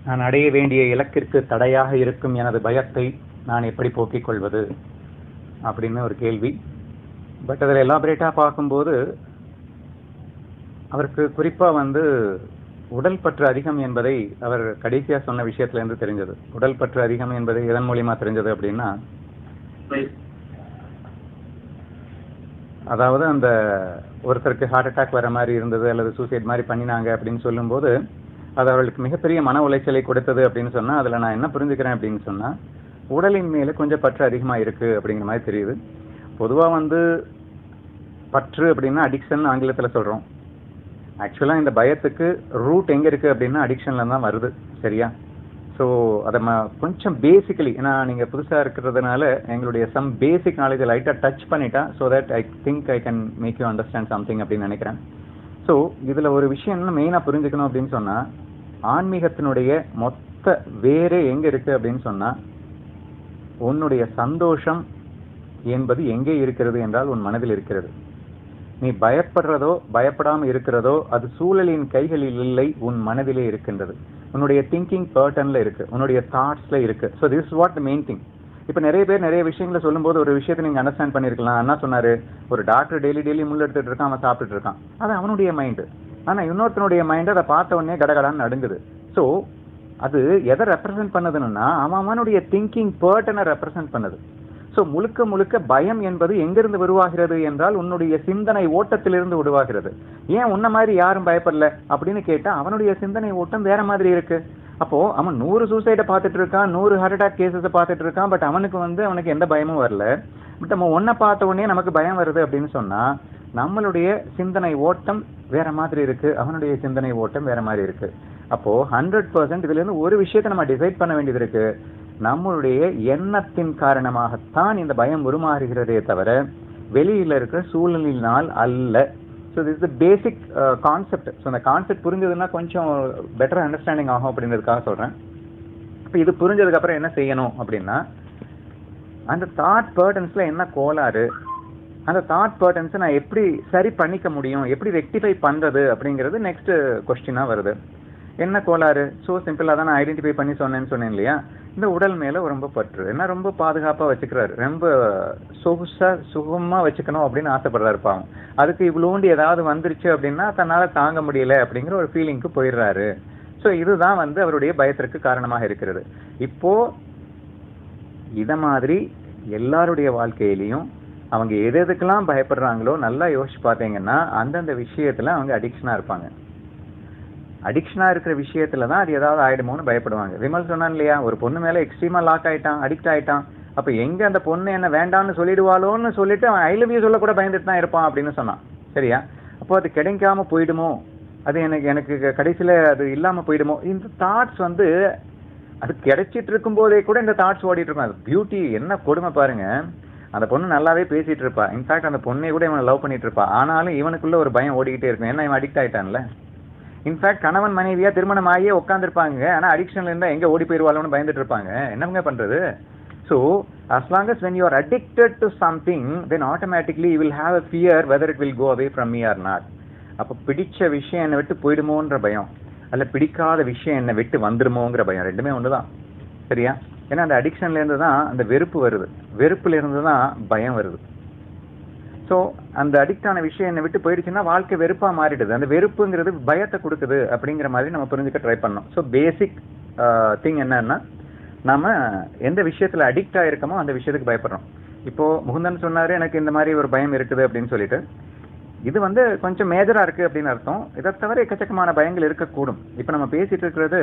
நான் அடைய வேண்டிய இலக்கிற்கு தடையாக இருக்கும் எனது பயத்தை நான் எப்படி போக்கிக் கொள்வது அப்படின்னு ஒரு கேள்வி. பட் அதில் எலாபரேட்டாக பார்க்கும்போது அவருக்கு குறிப்பாக உடல் பற்று அதிகம் என்பதை அவர் கடைசியாக சொன்ன விஷயத்திலேருந்து தெரிஞ்சது. உடல் பற்று அதிகம் என்பதை எதன் மூலியமாக தெரிஞ்சது அப்படின்னா, அதாவது அந்த ஒருத்தருக்கு ஹார்ட் அட்டாக் வர மாதிரி இருந்தது அல்லது சூசைட் மாதிரி பண்ணினாங்க அப்படின்னு சொல்லும்போது அது அவர்களுக்கு மிகப்பெரிய மன உளைச்சலை கொடுத்தது அப்படின்னு சொன்னால், அதில் நான் என்ன புரிஞ்சுக்கிறேன் அப்படின்னு சொன்னால், உடலின் மேலே கொஞ்சம் பற்று அதிகமாக இருக்குது அப்படிங்கிற மாதிரி தெரியுது. பொதுவாக பற்று அப்படின்னா அடிக்ஷன் ஆங்கிலத்தில் சொல்கிறோம். ஆக்சுவலாக இந்த பயத்துக்கு ரூட் எங்கே இருக்குது அப்படின்னா அடிக்ஷனில் தான் வருது. சரியா? ஸோ அதை கொஞ்சம் பேசிக்கலி, ஏன்னா நீங்கள் புதுசாக இருக்கிறதுனால எங்களுடைய சம் பேசிக் நாலேஜை லைட்டாக டச் பண்ணிட்டா, so that I think I can make you understand something அப்படின்னு நினைக்கிறேன். ஸோ இதில் ஒரு விஷயம் என்ன மெயினாக புரிஞ்சுக்கணும் அப்படின்னு சொன்னால், ஆன்மீகத்தினுடைய மொத்த வேரே எங்கே இருக்குது அப்படின்னு சொன்னால், உன்னுடைய சந்தோஷம் என்பது எங்கே இருக்கிறது என்றால் உன் மனதில் இருக்கிறது. நீ பயப்படுறதோ பயப்படாமல் இருக்கிறதோ அது சூழலின் கைகளில் இல்லை, உன் மனதிலே இருக்கின்றது. உன்னுடைய திங்கிங் பேட்டர்னில் இருக்குது, உன்னுடைய தாட்ஸில் இருக்குது. So this is what the main thing. இப்போ நிறைய பேர் நிறைய விஷயங்களை சொல்லும்போது ஒரு விஷயத்தை நீங்கள் அண்டர்ஸ்டாண்ட் பண்ணியிருக்கலாம். என்ன சொன்னார்? ஒரு டாக்டர் டெய்லி முள்ள எடுத்துகிட்டு இருக்கான், அவன் சாப்பிட்டுட்டு இருக்கான், அது அவனுடைய மைண்டு. ஆனால் இன்னொருத்தனுடைய மைண்டு அதை பார்த்த உடனே கடகடான்னு நடுங்குது. ஸோ அது எதை ரெப்ரசன்ட் பண்ணுதுன்னா அவனுடைய திங்கிங் பேட்டர்னை ரெப்ரசன்ட் பண்ணுது. ஸோ முழுக்க முழுக்க பயம் என்பது எங்கிருந்து உருவாகிறது என்றால் உன்னுடைய சிந்தனை ஓட்டத்திலிருந்து உருவாகிறது. ஏன் உன்ன மாதிரி யாரும் பயப்படல அப்படின்னு கேட்டால் அவனுடைய சிந்தனை ஓட்டம் வேற மாதிரி இருக்கு. அப்போ அவன் 100 சூசைடை பார்த்துட்டு இருக்கான், 100 ஹார்ட் அட்டாக் கேசஸை பார்த்துட்டு இருக்கான். பட் அவனுக்கு எந்த பயமும் வரல. பட் நம்ம ஒன்றை பார்த்த உடனே நமக்கு பயம் வருது அப்படின்னு சொன்னா நம்மளுடைய சிந்தனை ஓட்டம் வேற மாதிரி இருக்கு, அவனுடைய சிந்தனை ஓட்டம் வேற மாதிரி இருக்கு. அப்போ 100% இதுல இருந்து ஒரு விஷயத்தை நம்ம டிசைட் பண்ண வேண்டியது இருக்கு. நம்மளுடைய எண்ணத்தின் காரணமாகத்தான் இந்த பயம் உருமாறுகிறதே தவிர வெளியில இருக்கிற சூழ்நிலையினால் அல்ல. So this is the basic concept. So அந்த கான்செப்ட் புரிஞ்சதுன்னா கொஞ்சம் பெட்டர் அண்டர்ஸ்டாண்டிங் ஆகும் அப்படின்றதுக்காக சொல்றேன். இப்போ இது புரிஞ்சதுக்கு அப்புறம் என்ன செய்யணும் அப்படின்னா, அந்த தாட் பேட்டர்ன்ஸ்ல என்ன கோளாறு, அந்த தாட் பேட்டர்ன்ஸை நான் எப்படி சரி பண்ணிக்க முடியும், எப்படி ரெக்டிஃபை பண்றது அப்படிங்கிறது நெக்ஸ்ட் கொஸ்டினா வருது. என்ன கோளாறு? ஸோ சிம்பிளாக தான் நான் ஐடென்டிஃபை பண்ணி சொன்னேன் இல்லையா. இந்த உடல் மேலே ரொம்ப பற்று, என்ன ரொம்ப பாதுகாப்பாக வச்சுக்கிறாரு, ரொம்ப சுகமாக வச்சுக்கணும் அப்படின்னு ஆசைப்படுறாரு. பாவம், அதுக்கு இவ்வளோண்டு ஏதாவது வந்துருச்சு அப்படின்னா தன்னால் தாங்க முடியல அப்படிங்கிற ஒரு ஃபீலிங்க்கு போயிடுறாரு. ஸோ இதுதான் அவருடைய பயத்திற்கு காரணமாக இருக்கிறது. இப்போ இதை மாதிரி எல்லாருடைய வாழ்க்கையிலையும் அவங்க எதுக்கெல்லாம் பயப்படுறாங்களோ நல்லா யோசிச்சு பார்த்தீங்கன்னா அந்தந்த விஷயத்துல அவங்க அடிக்ஷனாக இருப்பாங்க. அடிக்ஷனாக இருக்கிற விஷயத்துல தான் அது ஏதாவது ஆயிடுமோன்னு பயப்படுவாங்க. விமல் சொன்னான் இல்லையா, ஒரு பொண்ணு மேலே எக்ஸ்ட்ரீமாக லாக் ஆயிட்டான், அடிக்ட் ஆயிட்டான். அப்போ எங்கே அந்த பொண்ணு என்ன வேண்டாம்னு சொல்லிடுவாளோன்னு சொல்லிட்டு அவன் ஐ லவ் யூ சொல்ல கூட பயந்துட்டு தான் இருப்பான் அப்படின்னு சொன்னான். சரியா? அப்போ அது கிடைக்காம போயிடுமோ, அது எனக்கு கடைசியில் அது இல்லாமல் போயிடுமோ, இந்த தாட்ஸ் அது கிடைச்சிட்டு இருக்கும் போதே கூட இந்த தாட்ஸ் ஓடிட்டு இருக்கும். அது பியூட்டி என்ன கொடுமை பாருங்க. அந்த பொண்ணு நல்லாவே பேசிட்டு இருப்பா, இன்ஃபேக்ட் அந்த பொண்ணை கூட இவனை லவ் பண்ணிட்டு இருப்பா. ஆனாலும் இவனுக்குள்ள ஒரு பயம் ஓடிக்கிட்டே இருக்கும். ஏன்னா இவன் அடிக்ட் ஆயிட்டான்ல. இன்ஃபேக்ட் கணவன் மனைவியா திருமணம் ஆகியே உட்காந்துருப்பாங்க, ஆனால் அடிக்ஷன்ல இருந்தா எங்க ஓடி போயிடுவாளோன்னு பயந்துட்டு இருப்பாங்க. என்னங்க பண்றது? So as long as when you are addicted to something, then automatically you will have a fear whether it will go away from me or not. அப்போ பிடிச்ச விஷயம் என்னை விட்டு போயிடுமோன்ற பயம், அல்ல பிடிக்காத விஷயம் என்னை விட்டு வந்துடுமோங்கிற பயம், ரெண்டுமே ஒண்ணுதான். சரியா? ஏன்னா அந்த அடிக்ஷன்ல இருந்து தான் அந்த வெறுப்பு வருது, வெறுப்புல இருந்து தான் பயம் வருது. ஸோ அந்த அடிக்டான விஷயம் என்னை விட்டு போயிடுச்சுன்னா வாழ்க்கை வெறுப்பா மாறிடுது. அந்த வெறுப்புங்கிறது பயத்தை கொடுக்குது அப்படிங்கிற மாதிரி நம்ம புரிஞ்சுக்க ட்ரை பண்ணோம். ஸோ பேசிக் திங் என்னன்னா, நம்ம எந்த விஷயத்துல அடிக்ட் ஆயிருக்கோமோ அந்த விஷயத்துக்கு பயப்படுறோம். இப்போ முகுந்தன் சொன்னாரு எனக்கு இந்த மாதிரி ஒரு பயம் இருக்குது அப்படின்னு சொல்லிட்டு, இது கொஞ்சம் மேஜரா இருக்கு அப்படின்னு அர்த்தம். இதை தவிர எக்கச்சக்கமான பயங்கள் இருக்கக்கூடும். இப்போ நம்ம பேசிட்டு இருக்கிறது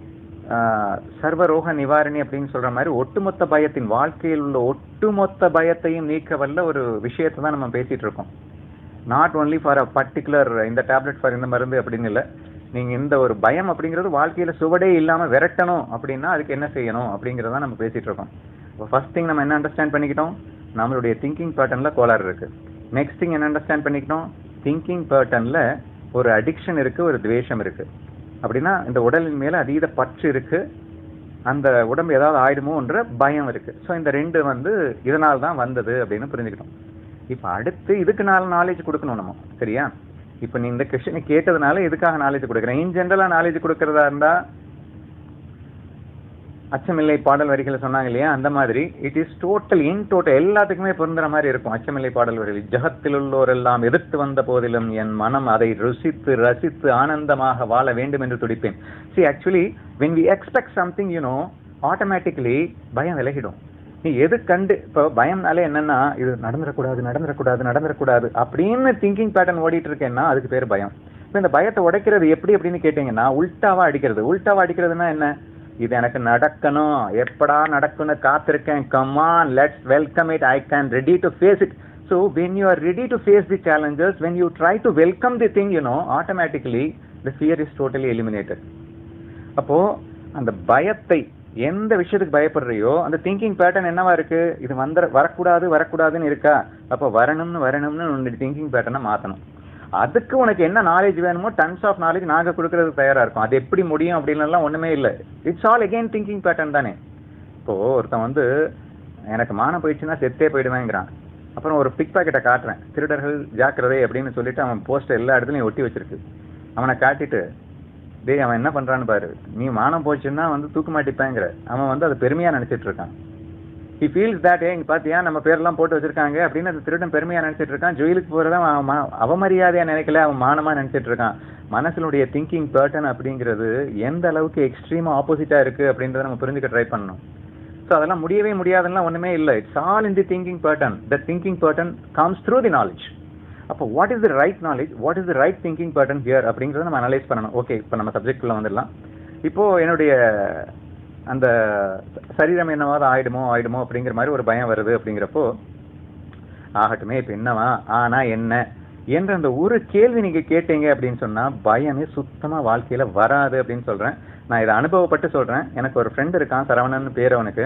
சர்வரோக நிவாரணி அப்படின்னு சொல்ற மாதிரி ஒட்டுமொத்த பயத்தின், வாழ்க்கையில் உள்ள ஒட்டுமொத்த பயத்தையும் நீக்க வல்ல ஒரு விஷயத்தை தான் நம்ம பேசிட்டு இருக்கோம். Not only for a particular இந்த டேப்லெட் ஃபார் இந்த மருந்து அப்படின்னு இல்லை. நீங்க இந்த ஒரு பயம் அப்படிங்கிறது வாழ்க்கையில சுவடே இல்லாம விரட்டணும் அப்படின்னா அதுக்கு என்ன செய்யணும் அப்படிங்கிறத நம்ம பேசிட்டு இருக்கோம். இப்போ ஃபர்ஸ்ட் திங் நம்ம என்ன அண்டர்ஸ்டாண்ட் பண்ணிக்கிட்டோம், நம்மளுடைய திங்கிங் பேட்டர்ன்ல கோளாறு இருக்கு. நெக்ஸ்ட் திங் என்ன அண்டர்ஸ்டாண்ட் பண்ணிக்கிட்டோம், திங்கிங் பேட்டர்ன்ல ஒரு அடிக்ஷன் இருக்கு, ஒரு துவேஷம் இருக்கு. அப்படின்னா இந்த உடலின் மேல அதீத பற்று இருக்கு, அந்த உடம்பு ஏதாவது ஆயிடுமோன்ற பயம் இருக்கு. ஸோ இந்த ரெண்டு இதனால தான் வந்தது அப்படின்னு புரிஞ்சுக்கிட்டோம். இப்போ அடுத்து இதுக்கு நாலேஜ் கொடுக்கணும் நம்ம. சரியா? இப்போ நீ இந்த கொஸ்டினை கேட்டதுனால இதுக்காக நாலேஜ் கொடுக்குறேன். இன் ஜென்ரலா நாலேஜ் கொடுக்கறதா இருந்தா அச்சமில்லை பாடல் வரிகளை சொன்னாங்க இல்லையா, அந்த மாதிரி it is total in total எல்லாத்துக்குமே பொருந்துற மாதிரி இருக்கும் அச்சமில்லை பாடல் வரிகள். ஜகத்தில் உள்ளோர் எல்லாம் எதிர்த்து வந்த போதிலும் என் மனம் அதை ருசித்து ரசித்து ஆனந்தமாக வாழ வேண்டும் என்று துடிப்பேன். See actually when we expect something automatically பயம் விலகிடும். நீ எது கண்டு இப்போ பயம்னாலே என்னன்னா இது நடந்துடக்கூடாது நடந்துடக்கூடாது நடந்துடக்கூடாது அப்படின்னு திங்கிங் பேட்டர்ன் ஓடிட்டு இருக்கேன்னா அதுக்கு பேர் பயம். இப்போ இந்த பயத்தை உடைக்கிறது எப்படி அப்படின்னு கேட்டீங்கன்னா உல்டாவா அடிக்கிறது. உல்டாவா அடிக்கிறதுனா என்ன, இது எனக்கு நடக்கணும், எப்படா நடக்கும்னு காத்திருக்கேன், come on let's welcome it, I can ready to face it. So when you are ready to face the challenges, when you try to welcome the thing automatically the fear is totally eliminated. அப்போ அந்த பயத்தை எந்த விஷயத்துக்கு பயப்படுறியோ அந்த thinking pattern என்னவா இருக்கு, இது வரக்கூடாது வரக்கூடாதுன்னு இருக்கா, அப்போ வரணும்னு திங்கிங் பேட்டர்னை மாற்றணும். அதுக்கு உனக்கு என்ன நாலேஜ் வேணுமோ டன்ஸ் ஆஃப் நாலேஜ் நாங்கள் கொடுக்கறது தயாராக இருக்கும். அது எப்படி முடியும் அப்படின்லாம் ஒன்றுமே இல்லை. It's all again thinking pattern தானே. இப்போது ஒருத்தன் எனக்கு மானம் போயிடுச்சுன்னா செத்தே போயிடுவேங்கிறான். அப்புறம் ஒரு பிக் பாக்கெட்டை காட்டுறேன், திருடர்கள் ஜாக்கிரதை அப்படின்னு சொல்லிட்டு அவன் போஸ்டர் எல்லா இடத்துலையும் ஒட்டி வச்சிருக்கு. அவனை காட்டிட்டு டேய் அவன் என்ன பண்ணுறான்னு பாரு, நீ மானம் போச்சுன்னா தூக்க மாட்டிப்பேங்கிற. அவன் அதை பெருமையாக நினச்சிட்டு இருக்கான். ஹி ஃபீல்ஸ் தட் இங்கே பார்த்தியா நம்ம பேரெல்லாம் போட்டு வச்சிருக்காங்க அப்படின்னு அந்த திருடன் பெருமையாக நினச்சிட்டு இருக்கான். ஜெயிலுக்கு போகிறத அவன் அவமரியாதையாக நினைக்கல, அவன் மானமாக நினச்சிட்டு இருக்கான். மனசினுடைய திங்கிங் பேட்டர்ன் அப்படிங்கிறது எந்த அளவுக்கு எக்ஸ்ட்ரீமாக ஆப்போசிட்டாக இருக்குது அப்படின்றத நம்ம புரிஞ்சுக்க ட்ரை பண்ணணும். ஸோ அதெல்லாம் முடியவே முடியாதுன்னா ஒன்றுமே இல்லை. It's all in the thinking pattern. The thinking pattern comes through the knowledge. அப்போ what is the right knowledge, what is the right thinking pattern here அப்படிங்கிறத நம்ம அனலைஸ் பண்ணணும். ஓகே, இப்போ நம்ம சப்ஜெக்ட்குள்ளே வந்துடலாம். இப்போது என்னுடைய அந்த சரீரம் என்னவாது ஆயிடுமோ அப்படிங்கிற மாதிரி ஒரு பயம் வருது. அப்படிங்கிறப்போ ஆகட்டுமே இப்போ என்னவா ஆனால் என்ன என்ற அந்த ஒரு கேள்வி நீங்கள் கேட்டீங்க அப்படின்னு சொன்னால் பயமே சுத்தமாக வாழ்க்கையில் வராது அப்படின்னு சொல்கிறேன். நான் இதை அனுபவப்பட்டு சொல்கிறேன். எனக்கு ஒரு ஃப்ரெண்ட் இருக்கான், சரவணன் பேர் அவனுக்கு.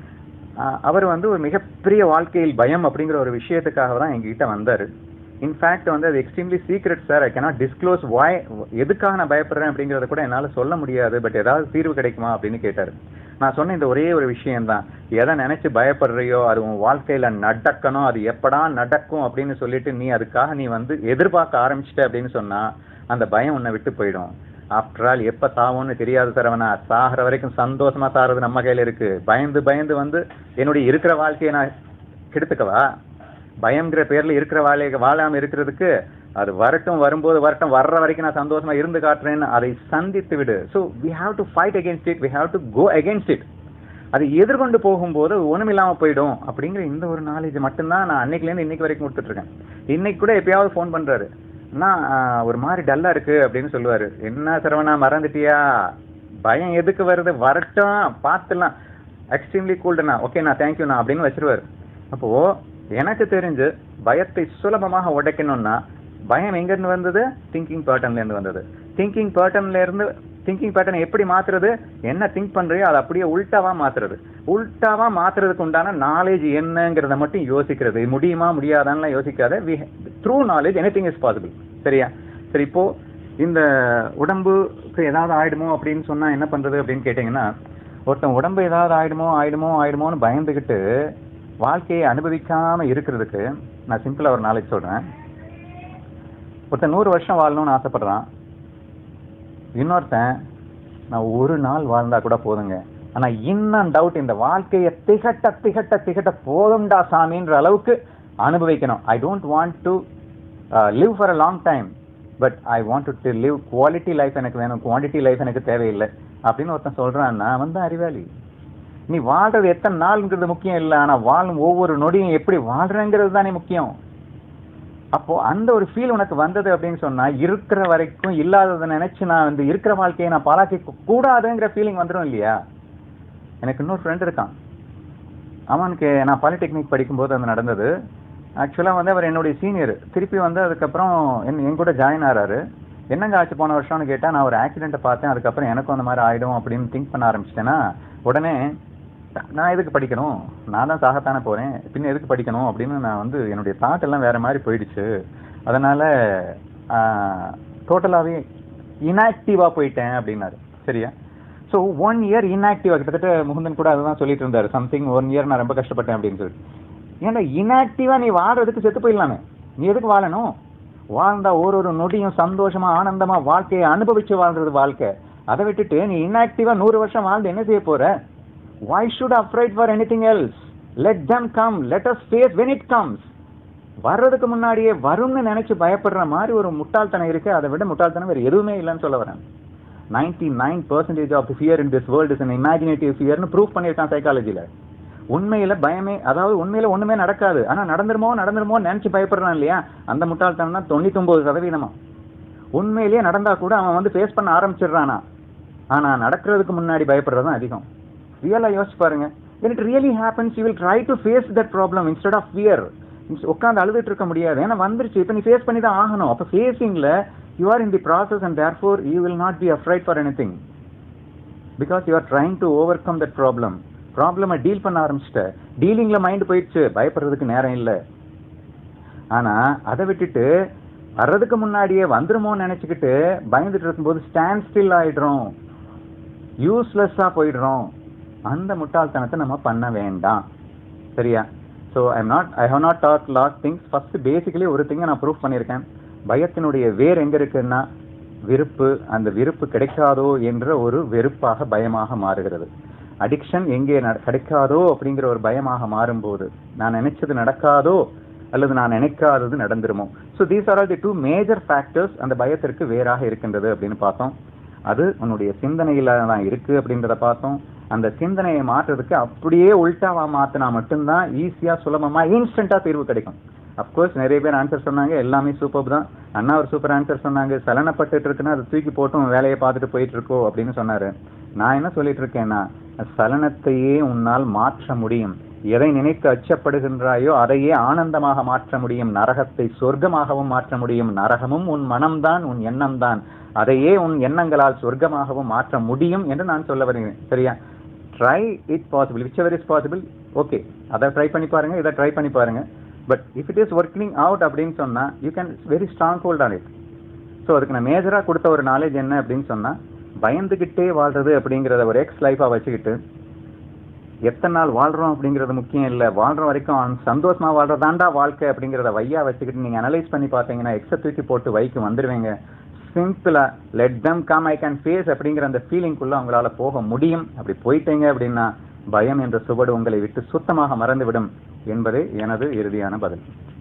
அவர் ஒரு மிகப்பெரிய வாழ்க்கையில் பயம் அப்படிங்கிற ஒரு விஷயத்துக்காக தான் எங்ககிட்ட வந்தார். இன்ஃபேக்ட் அது extremely secret sir, I cannot disclose why, எதுக்காக நான் பயப்படுறேன் அப்படிங்கிறத கூட என்னால் சொல்ல முடியாது, பட் ஏதாவது தீர்வு கிடைக்குமா அப்படின்னு கேட்டார். நான் சொன்ன இந்த ஒரே ஒரு விஷயம்தான், எதை நினைச்சு பயப்படுறியோ அது உன் வாழ்க்கையில நடக்கணும், அது எப்படா நடக்கும் அப்படின்னு சொல்லிட்டு நீ அதுக்காக நீ எதிர்பார்க்க ஆரம்பிச்சிட்ட அப்படின்னு சொன்னா அந்த பயம் உன்னை விட்டு போயிடும். ஆஃப்டர் ஆல் எப்ப சாவோன்னு தெரியாது சரவணா, சாகிற வரைக்கும் சந்தோஷமா சாகிறது நம்ம கையில இருக்கு. பயந்து பயந்து என்னுடைய இருக்கிற வாழ்க்கையை நான் கெடுத்துக்கவா? பயம்ங்கிற பேர்ல இருக்கிற வாழாம இருக்கிறதுக்கு அது வரும்போது வர்ற வரைக்கும் நான் சந்தோஷமா இருந்து காட்டுறேன்னு அதை சந்தித்து விடு. So we have to fight against it, we have to go against it. அதை எதிர்கொண்டு போகும்போது ஒன்றும் இல்லாமல் போயிடும் அப்படிங்கிற இந்த ஒரு நாலேஜ் மட்டும்தான் நான் அன்னைக்குலேருந்து இன்னைக்கு வரைக்கும் கொடுத்துட்ருக்கேன். இன்னைக்கு கூட எப்பயாவது ஃபோன் பண்ணுறாரு, அண்ணா ஒரு மாதிரி டல்லாக இருக்குது அப்படின்னு சொல்லுவார். என்ன சரவணா மறந்துட்டியா, பயம் எதுக்கு வருது, வரட்டும் பார்த்துலாம், எக்ஸ்ட்ரீம்லி கூல்டுண்ணா, ஓகேண்ணா தேங்க்யூண்ணா அப்படின்னு வச்சிருவார். அப்போது எனக்கு தெரிஞ்சு பயத்தை சுலபமாக உடைக்கணும்னா பயம் எங்கேருந்து வந்தது, திங்கிங் பேட்டர்ன்லேருந்து வந்தது. திங்கிங் பேட்டர்ன் எப்படி மாற்றுறது, என்ன திங்க் பண்ணுறியோ அதை அப்படியே உல்டாவாக மாற்றுறதுக்கு உண்டான நாலேஜ் என்னங்கிறத மட்டும் யோசிக்கிறது. முடியுமா முடியாதான்லாம் யோசிக்காத. Through knowledge anything is possible. சரியா? சரி, இப்போது இந்த உடம்புக்கு ஏதாவது ஆயிடுமோ அப்படின்னு சொன்னால் என்ன பண்ணுறது அப்படின்னு கேட்டிங்கன்னா, ஒருத்தன் உடம்பு ஏதாவது ஆயிடுமோன்னு பயந்துக்கிட்டு வாழ்க்கையை அனுபவிக்காமல் இருக்கிறதுக்கு நான் சிம்பிளாக ஒரு நாலேஜ் சொல்கிறேன். ஒருத்தன் 100 வருஷம் வாழணும்னு ஆசைப்படுறான். இன்னொருத்தன் நான் ஒரு நாள் வாழ்ந்தா கூட போதுங்க, ஆனால் இன்னும் டவுட் இந்த வாழ்க்கையை திகட்ட போதும்டா சாமின்ற அளவுக்கு அனுபவிக்கணும். I don't want to live for a long time, but I want to live quality life எனக்கு வேணும், குவான்டிட்டி லைஃப் எனக்கு தேவையில்லை அப்படின்னு ஒருத்தன் சொல்கிறான்னா அறிவாளி. நீ வாழ்றது எத்தனை நாள்ங்கிறது முக்கியம் இல்லை, ஆனால் வாழும் ஒவ்வொரு நொடியும் எப்படி வாழ்றேங்கிறது தானே முக்கியம். அப்போ அந்த ஒரு ஃபீல் உனக்கு வந்தது அப்படின்னு சொன்னா இருக்கிற வரைக்கும் இல்லாததை நினைச்சு நான் இருக்கிற வாழ்க்கையை நான் பாலாக்க கூடாதுங்கிற ஃபீலிங் வந்துடும் இல்லையா? எனக்கு இன்னொரு ஃப்ரெண்ட் இருக்கான், அவனுக்கு நான் பாலிடெக்னிக் படிக்கும்போது அது நடந்தது. ஆக்சுவலாக அவர் என்னுடைய சீனியர். திருப்பி அதுக்கப்புறம் என் கூட ஜாயின் ஆகிறாரு. என்னங்க ஆச்சு போன வருஷம்னு கேட்டால், நான் ஒரு ஆக்சிடென்ட்டை பார்த்தேன், அதுக்கப்புறம் எனக்கும் அந்த மாதிரி ஆகிடும் அப்படின்னு திங்க் பண்ண ஆரம்பிச்சிட்டேன்னா உடனே நான் எதுக்கு படிக்கணும், நான் தான் சாகத்தானே போகிறேன், பின்ன எதுக்கு படிக்கணும் அப்படின்னு நான் என்னுடைய தாட் எல்லாம் வேறு மாதிரி போயிடுச்சு. அதனால் டோட்டலாகவே இன்ஆக்டிவாக போயிட்டேன் அப்படின்னாரு. சரியா? ஸோ 1 இயர் இன்ஆக்டிவாக, கிட்டத்தட்ட முகுந்தன் கூட அதுதான் சொல்லிட்டு இருந்தார், சம்திங் 1 இயர் நான் ரொம்ப கஷ்டப்பட்டேன் அப்படின்னு சொல்லிட்டு. ஏன்னா இன்ஆக்டிவாக நீ வாழ்றதுக்கு செத்து போயிடலாமே, நீ எதுக்கு வாழணும்? வாழ்ந்தா ஒரு நொடியும் சந்தோஷமாக ஆனந்தமாக வாழ்க்கையை அனுபவித்து வாழ்றது வாழ்க்கை. அதை விட்டுட்டு நீ இன்ஆக்டிவாக 100 வருஷம் வாழ்ந்து என்ன செய்ய போகிற? why should I afraid for anything else? Let them come, let us face when it comes. வர்றதுக்கு முன்னாடியே வரும்னு நினைச்சு பயப்படுற மாதிரி ஒரு முட்டாள்தனம் இருக்கு. அதை விட முட்டாள்தனம் வேற எதுவுமே இல்லைன்னு சொல்ல வரேன். 99% of the fear in this world is an imaginative fear னு ப்ரூவ் பண்ணியிருக்கான் சைக்காலஜில. உண்மையில பயமே, அதாவது உண்மையில ஒண்ணுமே நடக்காது, ஆனா நடந்துருமோ நினைச்சு பயப்படுறான் இல்லையா, அந்த முட்டாள்தனம் தான் 99%. உண்மையிலேயே நடந்தா கூட அவன் வந்து ஃபேஸ் பண்ண ஆரம்பிச்சிடுறானா, ஆனா நடக்கிறதுக்கு முன்னாடி பயப்படுறது தான் அதிகம். ரியலா யோசிச்சு பாருங்க. when it really happens you will try to face that problem instead of fear. உட்காந்து அழுதுட்டு இருக்க முடியாது, ஏன்னா வந்துருச்சு, இப்ப நீ ஃபேஸ் பண்ணி தான் ஆகணும். அப்ப ஃபேஸிங்ல you are in the process and therefore you will not be afraid for anything because you are trying to overcome that problem. ப்ராப்ளமை டீல் பண்ண ஆரம்பிச்சிட்ட, டீலிங்ல மைண்ட் போயிடுச்சு, பயப்படுறதுக்கு நேரம் இல்லை. ஆனா அதை விட்டுட்டு வர்றதுக்கு முன்னாடியே வந்துருமோன்னு நினைச்சுக்கிட்டு பயந்துட்டு இருக்கும்போது ஸ்டாண்ட் ஸ்டில் ஆயிடுறோம், யூஸ்லெஸ்ஸா போயிடுறோம். அந்த முட்டாள்தனத்தை நம்ம பண்ண வேண்டாம், சரியா? So I have not talk lot things. First basically ஒரு திங்கை நான் ப்ரூவ் பண்ணியிருக்கேன். பயத்தினுடைய வேர் எங்க இருக்குன்னா விருப்பு. அந்த விருப்பு கிடைக்காதோ என்ற ஒரு வெறுப்பாக பயமாக மாறுகிறது. அடிக்ஷன் எங்கே கிடைக்காதோ அப்படிங்கிற ஒரு பயமாக மாறும்போது நான் நினைச்சது நடக்காதோ அல்லது நான் நினைக்காதது நடந்துருமோ. So these are all the 2 major factors அந்த பயத்திற்கு வேறாக இருக்கின்றது அப்படின்னு பார்த்தோம். அது உன்னுடைய சிந்தனையில தான் இருக்கு அப்படின்றத பார்த்தோம். அந்த சிந்தனையை மாற்றுறதுக்கு அப்படியே உல்டாவா மாத்தினா மட்டும்தான் ஈஸியா சுலபமா இன்ஸ்டன்டா தீர்வு கிடைக்கும். அப்கோர்ஸ் நிறைய பேர் ஆன்சர் சொன்னாங்க, எல்லாமே சூப்பர் தான். அண்ணா ஒரு சூப்பர் ஆன்சர் சொன்னாங்க, சலனப்பட்டு இருக்குன்னா அதை தூக்கி போட்டும் வேலையை பார்த்துட்டு போயிட்டு இருக்கோ அப்படின்னு சொன்னாரு. நான் என்ன சொல்லிட்டு இருக்கேன்னா, சலனத்தையே உன்னால் மாற்ற முடியும். எதை நினைத்து அச்சப்படுகின்றாயோ அதையே ஆனந்தமாக மாற்ற முடியும். நரகத்தை சொர்க்கமாகவும் மாற்ற முடியும். நரகமும் உன் மனம்தான், உன் எண்ணம் தான். அதையே உன் எண்ணங்களால் சொர்க்கமாகவும் மாற்ற முடியும் என்று நான் சொல்ல வருகிறேன், சரியா? Try it possible, whichever is possible. Okay, அதை ட்ரை பண்ணி பாருங்க, இதை ட்ரை பண்ணி பாருங்க. But if it is working out அப்படின்னு சொன்னா you can very strong hold on it. So அதுக்கு நான் மேஜரா கொடுத்த ஒரு நாலேஜ் என்ன அப்படின்னு சொன்னா, பயந்துகிட்டே வாழ்றது அப்படிங்கிறத ஒரு எக்ஸ் லைஃபா வச்சுக்கிட்டு எத்தனை நாள் வாழ்றோம் அப்படிங்கிறது முக்கியம் இல்லை, வாழ்ற வரைக்கும் சந்தோஷமா வாழ்றதாண்டா வாழ்க்கை அப்படிங்கிறத வையா வச்சுக்கிட்டு நீங்க அனலைஸ் பண்ணி பார்த்தீங்கன்னா எக்ஸை தூக்கி போட்டு வைக்கு வந்துடுவீங்க. சிம்பிளா let them come, I can face அப்படிங்கிற அந்த ஃபீலிங்குள்ள உங்களால போக முடியும். அப்படி போயிட்டீங்க அப்படின்னா பயம் என்ற சுவடு உங்களை விட்டு சுத்தமாக மறந்துவிடும் என்பதே எனது இறுதியான பதில்.